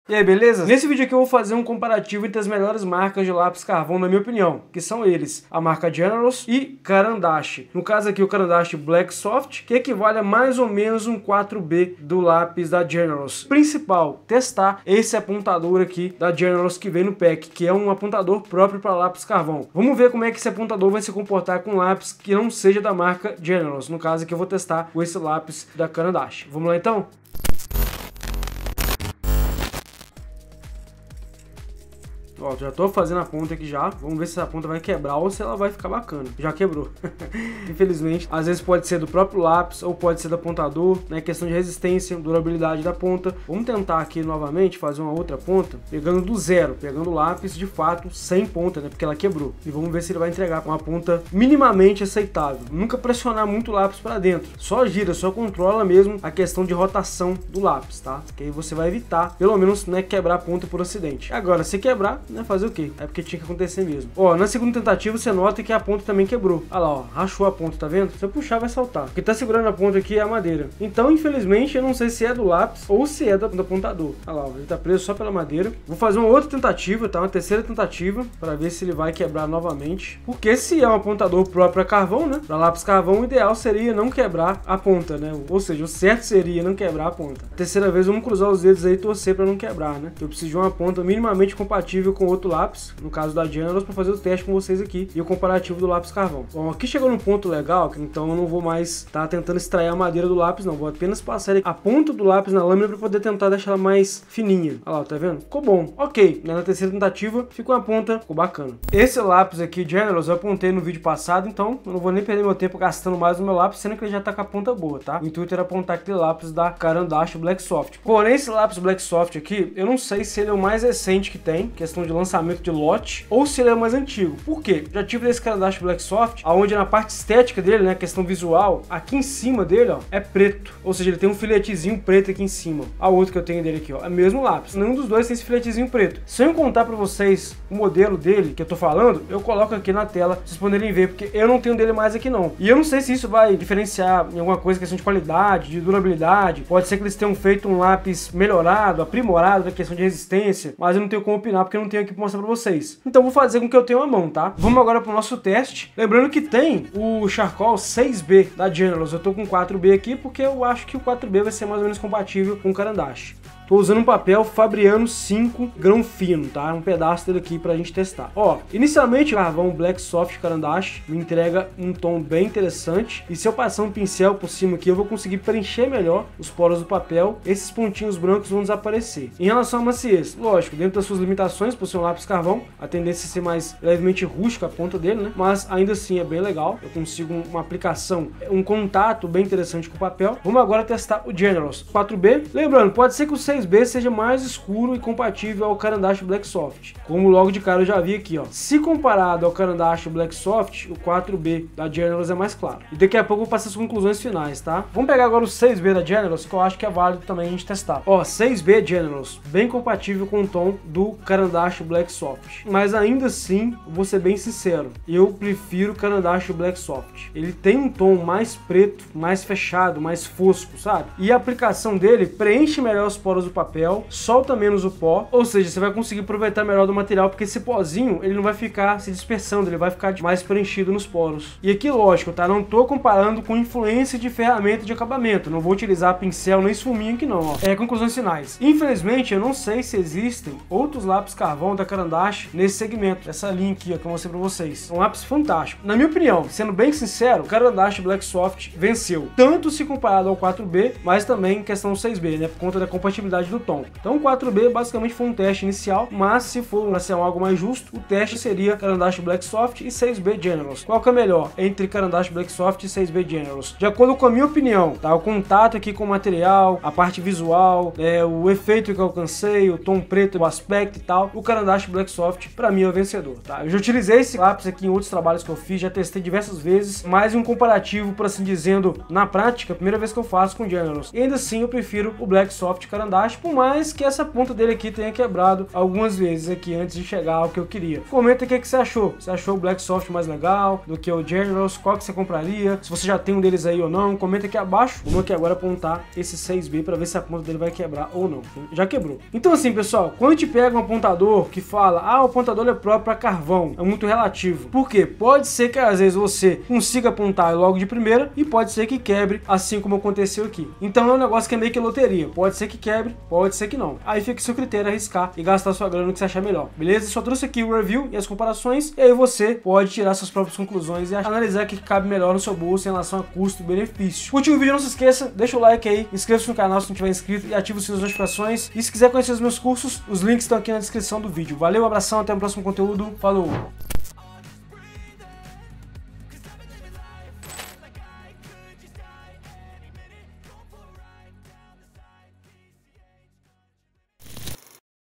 E aí, beleza? Nesse vídeo aqui eu vou fazer um comparativo entre as melhores marcas de lápis carvão, na minha opinião, que são eles, a marca Generals e Caran d'Ache. No caso aqui o Caran d'Ache Black Soft, que equivale a mais ou menos um 4B do lápis da Generals. Principal, testar esse apontador aqui da Generals que vem no pack, que é um apontador próprio para lápis carvão. Vamos ver como é que esse apontador vai se comportar com lápis que não seja da marca Generals. No caso aqui eu vou testar com esse lápis da Caran d'Ache. Vamos lá então? Ó, já tô fazendo a ponta aqui já. Vamos ver se essa ponta vai quebrar ou se ela vai ficar bacana. Já quebrou. Infelizmente. Às vezes pode ser do próprio lápis ou pode ser do apontador, né? Questão de resistência, durabilidade da ponta. Vamos tentar aqui novamente fazer uma outra ponta, pegando do zero, pegando o lápis de fato sem ponta, né? Porque ela quebrou. E vamos ver se ele vai entregar com uma ponta minimamente aceitável. Nunca pressionar muito o lápis para dentro. Só gira, só controla mesmo a questão de rotação do lápis, tá? Que aí você vai evitar, pelo menos, né, quebrar a ponta por acidente. Agora, se quebrar, né, fazer o quê? É porque tinha que acontecer mesmo. Ó, na segunda tentativa você nota que a ponta também quebrou. Olha lá, ó, rachou a ponta, tá vendo? Se eu puxar vai saltar. O que tá segurando a ponta aqui é a madeira. Então, infelizmente, eu não sei se é do lápis ou se é do apontador. Olha lá, ó, ele tá preso só pela madeira. Vou fazer uma outra tentativa, tá? Uma terceira tentativa, para ver se ele vai quebrar novamente. Porque se é um apontador próprio para carvão, né? Para lápis carvão, o ideal seria não quebrar a ponta, né? Ou seja, o certo seria não quebrar a ponta. Terceira vez, vamos cruzar os dedos aí e torcer para não quebrar, né? Eu preciso de uma ponta minimamente compatível com outro lápis, no caso da Generals, para fazer o teste com vocês aqui e o comparativo do lápis carvão. Bom, aqui chegou num ponto legal, então eu não vou mais estar tentando extrair a madeira do lápis, não. Vou apenas passar a ponta do lápis na lâmina para poder tentar deixar ela mais fininha. Olha lá, tá vendo? Ficou bom. Ok, na terceira tentativa ficou a ponta, ficou bacana. Esse lápis aqui, Generals, eu apontei no vídeo passado, então eu não vou nem perder meu tempo gastando mais no meu lápis, sendo que ele já tá com a ponta boa, tá? O intuito era apontar aquele lápis da Caran d'Ache Black Soft. Porém, esse lápis Black Soft aqui, eu não sei se ele é o mais recente que tem, questão de lançamento de lote, ou se ele é mais antigo. Por quê? Já tive desse Caran d'Ache Black Soft, onde na parte estética dele, né, questão visual, aqui em cima dele, ó, é preto. Ou seja, ele tem um filetezinho preto aqui em cima. A outra que eu tenho dele aqui, ó, é o mesmo lápis. Nenhum dos dois tem esse filetezinho preto. Se eu contar pra vocês o modelo dele que eu tô falando, eu coloco aqui na tela pra vocês poderem ver, porque eu não tenho dele mais aqui não. E eu não sei se isso vai diferenciar em alguma coisa, questão de qualidade, de durabilidade. Pode ser que eles tenham feito um lápis melhorado, aprimorado na questão de resistência, mas eu não tenho como opinar porque eu não tenho aqui pra mostrar pra vocês. Então vou fazer com que eu tenho à mão, tá? Vamos agora pro nosso teste. Lembrando que tem o Charcoal 6B da Generals. Eu tô com 4B aqui porque eu acho que o 4B vai ser mais ou menos compatível com o Caran d'Ache. Tô usando um papel Fabriano 5 grão fino, tá? Um pedaço dele aqui pra gente testar. Ó, inicialmente o carvão Black Soft Caran d'Ache me entrega um tom bem interessante. E se eu passar um pincel por cima aqui, eu vou conseguir preencher melhor os poros do papel. Esses pontinhos brancos vão desaparecer. Em relação à maciez, lógico, dentro das suas limitações, por ser um lápis carvão, a tendência é ser mais levemente rústica a ponta dele, né? Mas ainda assim é bem legal. Eu consigo uma aplicação, um contato bem interessante com o papel. Vamos agora testar o Generals 4B. Lembrando, pode ser que o 6B seja mais escuro e compatível ao Caran d'Ache Black Soft. Como logo de cara eu já vi aqui, ó. Se comparado ao Caran d'Ache Black Soft, o 4B da Generals é mais claro. E daqui a pouco eu vou passar as conclusões finais, tá? Vamos pegar agora o 6B da Generals, que eu acho que é válido também a gente testar. Ó, 6B Generals, bem compatível com o tom do Caran d'Ache Black Soft. Mas ainda assim, vou ser bem sincero, eu prefiro o Caran d'Ache Black Soft. Ele tem um tom mais preto, mais fechado, mais fosco, sabe? E a aplicação dele preenche melhor os poros do papel, solta menos o pó, ou seja, você vai conseguir aproveitar melhor do material, porque esse pozinho, ele não vai ficar se dispersando, ele vai ficar mais preenchido nos poros. E aqui, lógico, tá? Não tô comparando com influência de ferramenta de acabamento, não vou utilizar pincel nem esfuminho aqui não, ó. Conclusões finais. Infelizmente, eu não sei se existem outros lápis carvão da Caran d'Ache nesse segmento, essa linha aqui, ó, que eu mostrei pra vocês. É um lápis fantástico. Na minha opinião, sendo bem sincero, o Caran d'Ache Black Soft venceu, tanto se comparado ao 4B, mas também em questão 6B, né, por conta da compatibilidade do tom. Então o 4B basicamente foi um teste inicial, mas se for para ser algo mais justo, o teste seria Caran d'Ache Black Soft e 6B Generals. Qual que é melhor entre Caran d'Ache Black Soft e 6B Generals? De acordo com a minha opinião, tá? O contato aqui com o material, a parte visual, o efeito que eu alcancei, o tom preto, o aspecto e tal, o Caran d'Ache Black Soft para mim é o vencedor, tá? Eu já utilizei esse lápis aqui em outros trabalhos que eu fiz, já testei diversas vezes, mais um comparativo, por assim dizendo, na prática, a primeira vez que eu faço com Generals. E ainda assim eu prefiro o Black Soft Caran d'Ache encaixe, por mais que essa ponta dele aqui tenha quebrado algumas vezes aqui antes de chegar ao que eu queria. Comenta o que você achou. Você achou o Black Soft mais legal do que o Generals? Qual que você compraria? Se você já tem um deles aí ou não, comenta aqui abaixo. Vamos aqui agora apontar esse 6B para ver se a ponta dele vai quebrar ou não. Já quebrou. Então assim, pessoal, quando a gente pega um apontador que fala, o apontador é próprio para carvão, é muito relativo. Por quê? Pode ser que às vezes você consiga apontar logo de primeira e pode ser que quebre, assim como aconteceu aqui. Então é um negócio que é meio que loteria. Pode ser que quebre, pode ser que não. Aí fica o seu critério arriscar e gastar sua grana no que você achar melhor. Beleza? Só trouxe aqui o review e as comparações, e aí você pode tirar suas próprias conclusões e analisar o que cabe melhor no seu bolso em relação a custo-benefício. Curtiu o vídeo? Não se esqueça, deixa o like aí, inscreva-se no canal se não tiver inscrito e ative o sininho das notificações. E se quiser conhecer os meus cursos, os links estão aqui na descrição do vídeo. Valeu, um abração, até o próximo conteúdo. Falou!